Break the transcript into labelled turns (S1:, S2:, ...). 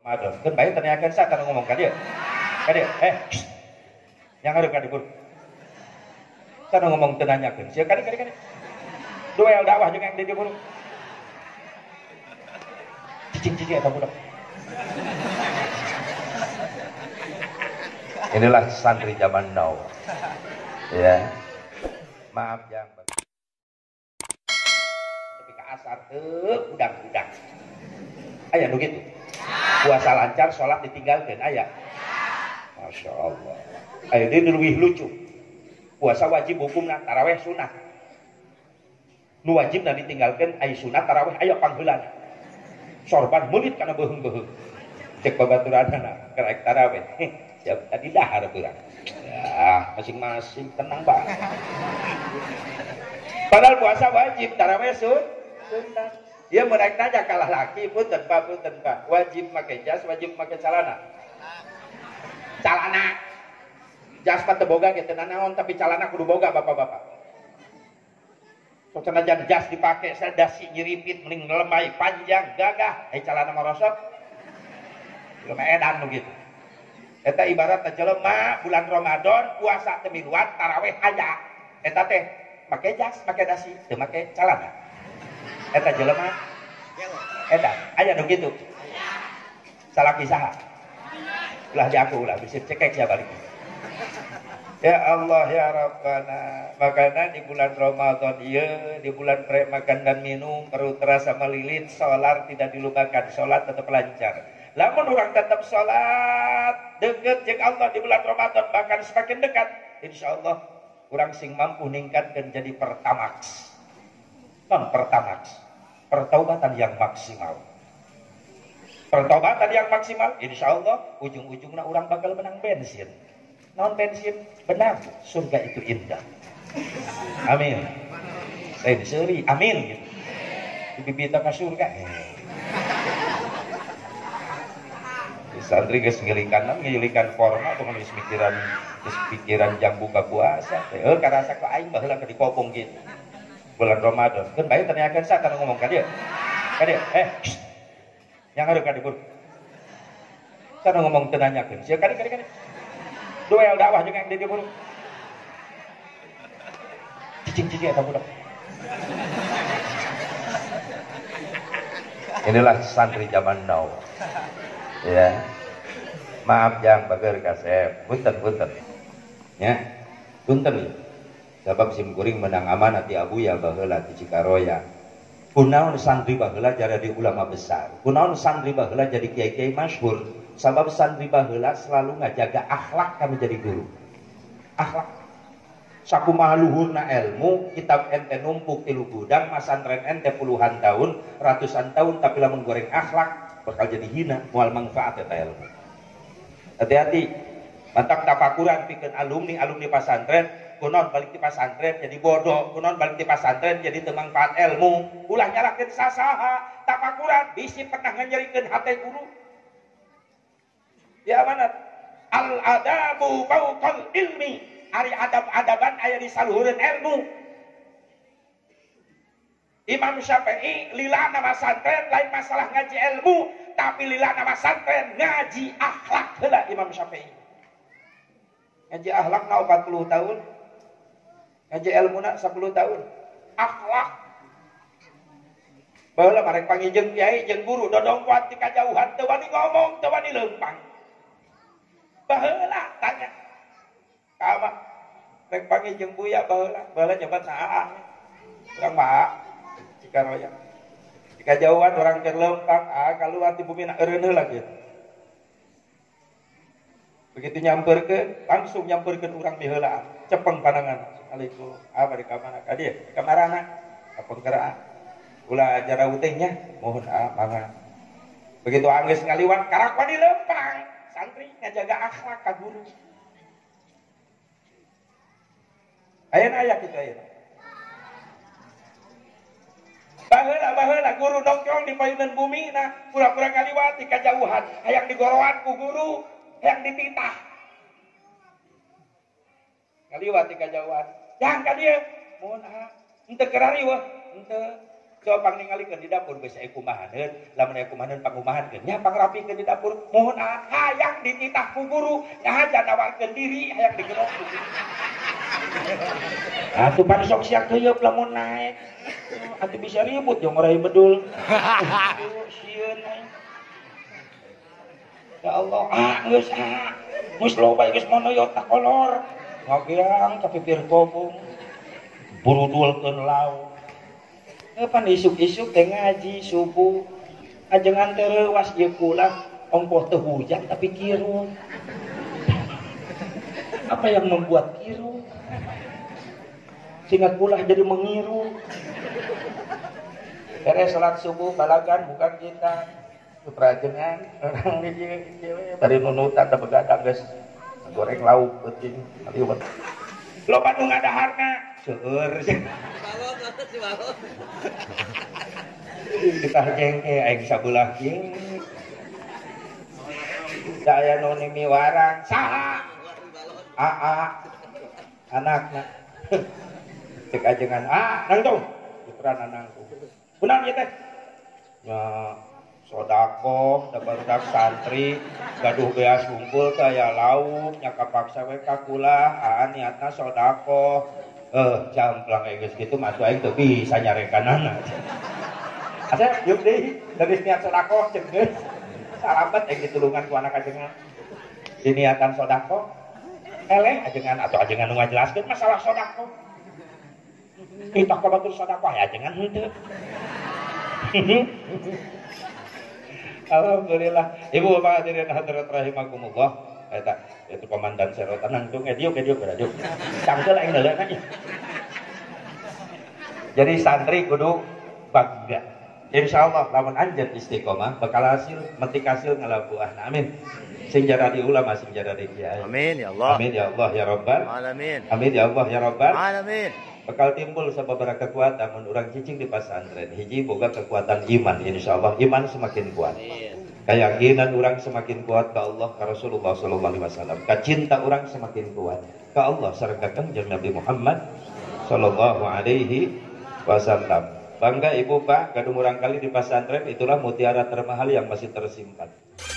S1: Aduh, kan baik tanyakan saya kan ngomong kan dia. Yang harus kan dibur. Saya ngomong tanyakan. Siapa kan. Duel dakwah juga yang dibur. Cicing atau budak. Inilah santri zaman now. Ya. Maaf yang tapi ke asar udang. Aya nu gitu. Puasa lancar, sholat ditinggalkan aya. Masya Allah. Ayo dia lebih lucu. Puasa wajib hukumna, taraweh sunat. Nu wajib na ditinggalkan aya sunat taraweh aya pangheulana. Sorban meulit kana beuheung-beuheung. Cek babaturanana karek taraweh. Siap tadi dahar urang. Ya, masing-masing tenang banget. Padahal puasa wajib, taraweh sunat. Dia menaik tanya kalah laki pun tanpa. Wajib pakai jas, wajib pakai celana. Jas mah teu boga ge teu naon, tapi celana kudu boga bapak-bapak. Sok sanajan jas dipake sadasi nyiripit mending lemai panjang gagah, celana mah rosot. Jelema edan nu kitu. Eta ibarat jelema bulan Ramadan puasa teu miluan taraweh aya. Eta teh make jas, make dasi, teu make celana. Eta jelema edan aya nu kitu. Salaki saha? Ulah jago ulah bisa cekek ya balik. Ya Allah ya Rabbana, makanan di bulan Ramadan ieu, di bulan pre makan dan minum perut terasa melilit, solar tidak dilupakan, salat tetap lancar. Lamun orang tetap salat deket jeung Allah di bulan Ramadan bahkan semakin dekat, insyaallah orang sing mampu ningkatkeun jadi pertamax. Non pertamax. Pertaubatan yang maksimal. Pertaubatan yang maksimal, insyaallah ujung-ujungnya orang bakal menang bensin. Non bensin benar, surga itu indah. Amin. Saya diseri, amin gitu. Dibibita ke surga. Santri geus ngilikan formal atau geus pikiran jam buka puasa. Karasa ke aing baheula ke dikopong gitu. Bulan Ramadan. Kan baik tanyakan saya kan ngomong kan dia. Yang harus kan dibur. Saya ngomong tanyakan. Siapa kan. Duel dakwah juga yang dibur. Cicing atau budak. Inilah santri zaman now. Ya. Maaf yang bager kasep. Punten. Ya. Punten. Sebab sim kuring menang amanah ti abu ya baheula ti Cikaroya. Kunaon santri baheula jadi ulama besar. Kunaon santri baheula jadi kiai-kiai masyhur. Sebab santri baheula selalu ngajaga akhlak kanu jadi guru. Akhlak. Sakumaha luhurna ilmu, kitab ente numpuk tilu gudang, masantren ente puluhan tahun, ratusan tahun, tapi lamun goreng akhlak bakal jadi hina, moal manfaat eta ilmu. Hati-hati. Mantak tafakuran pikeun alumni pasantren. Kunon balik di pasantren jadi bodoh, kunon balik di pasantren jadi teu mangfaat ilmu. Ulah nyalakeun sasaha, tafakuran bisi pernah nganyerikeun hate guru. Ya amanat. Al adabu fauqal ilmi. Ari adab-adaban aya di saluhureun ilmu. Imam Syafi'i lila nama santren lain masalah ngaji ilmu, tapi lila nama santren ngaji akhlak heula Imam Syafi'i. Ngaji akhlak na 40 tahun. Ngaji ilmu nak 10 tahun. Akhlak. Baheula marek panggil jeung kiai jeung guru dodongkoan ti kajauhan teu wani ngomong, teu wani leumpang. Baheula tanya. Ka rek panggil jeung buya baheula nyebat saha. Urang mah Cikaroya. Di kajauhan urang keur leumpang, kaluar ti bumi na eureun heula kieu. Begitu nyamperkeun, langsung nyamperkeun urang miheulaan. Cepeng pandangan. Assalamualaikum. Bari ka mana ka dieu? Ka marana. Ka pengkeraan. Ulah jara utehnya, mohon mangga. Begitu anggeus ngaliwat karak wani leumpang. Santri ngajaga akhlak ka guru. Ayeuna aya kitu ayeuna. Baheula guru nongkrong di payunan bumi na pura-pura ngaliwat di kajauhan. Hayang digoroan ku guru, hayang dititah. Ngaliwat di kajauhan. Yang ka dieu, mohon henteu kerari weh, henteu. coba pang ningalikeun di dapur geus aya kumahaneun, lamun aya kumahaneun pangumahankeun nya pangrapikeun di dapur, mohon hayang dititah ku guru, nyahaja nawarkeun diri hayang digerok. Atuh pan sok siak heueup lamun naek. Atuh bisa ribut jeung ngarahi bedul. Sieun. Ya Allah, geus loba geus monoyot tak kolor. Ngageang ka pipir gobong. Burudulkeun lauk. Pan isuk-isuk teh ngaji subuh. Ajengan teu reuas ieu kula ongkoh teu hujan tapi kiru. Apa yang membuat kiru? Sehingga kulah jadi mengiru. Beres salat subuh balagan bukan kita. Suprajengan orang di cewek bari nunutan da begadang geus goreng lauk peuting aliwat. Loba nu ngadaharna seueur. Balon. Ditah jengke aing sabelah jeung. Daya nu nimiwarang saha? Aa anakna. Cek ajengan nangtung putrana nangtung benar ya teh ya sodako da barudak santri gaduh beas ngumpul kaya lauk nya kapaksa we ka kula niatna sodako jamplang geus kitu mah aing teu bisa nyarekanana asa yuk deui dari niat sodako ceuk geus salamet ditulungan ku anak ajengan diniatan sodako eleh ajengan atau ajengan nu ngajelaskeun masalah sodako kita kabatur sedekah ya jangan henteu. Alhamdulillah. Ibu bapak hadirin hadirat rahimakumullah. Eta itu komandan serotan nangtung diuk radio. Cangkeul aing leuleuh nya. Jadi santri kudu bangga. Insyaallah lamun anjeun istiqomah bakal hasil metik hasil ngalabuahna. Amin. Sing jaradi ulama sing jaradi kiai. Amin ya Allah. Amin ya Allah ya Rabbal alamin. Amin ya Allah ya Rabbal alamin. Bakal timbul sababaraha kekuatan mun urang cicing di pesantren. Hiji boga kekuatan iman, insyaallah iman semakin kuat. Keyakinan urang semakin kuat ka Allah, ka Rasulullah sallallahu alaihi wasallam. Kacinta urang semakin kuat ka Allah sareng ka Kanjeng Nabi Muhammad sallallahu alaihi wasallam. Bangga ibu pak, kadung urang kali di pesantren itulah mutiara termahal yang masih tersimpan.